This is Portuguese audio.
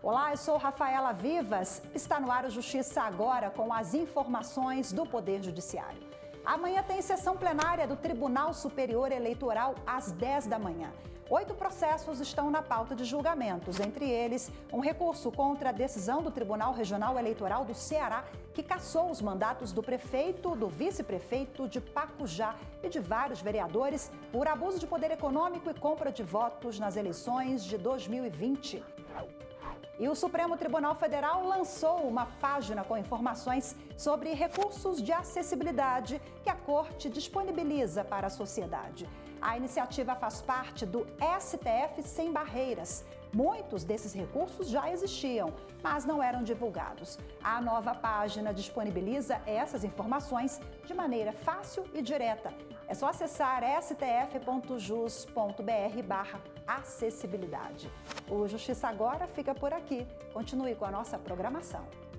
Olá, eu sou Rafaela Vivas. Está no ar o Justiça Agora com as informações do Poder Judiciário. Amanhã tem sessão plenária do Tribunal Superior Eleitoral às 10 da manhã. 8 processos estão na pauta de julgamentos, entre eles um recurso contra a decisão do Tribunal Regional Eleitoral do Ceará, que cassou os mandatos do prefeito, do vice-prefeito de Pacujá e de vários vereadores por abuso de poder econômico e compra de votos nas eleições de 2020. E o Supremo Tribunal Federal lançou uma página com informações sobre recursos de acessibilidade que a Corte disponibiliza para a sociedade. A iniciativa faz parte do STF Sem Barreiras. Muitos desses recursos já existiam, mas não eram divulgados. A nova página disponibiliza essas informações de maneira fácil e direta. É só acessar stf.jus.br/acessibilidade. O Justiça Agora fica por aqui. Continue com a nossa programação.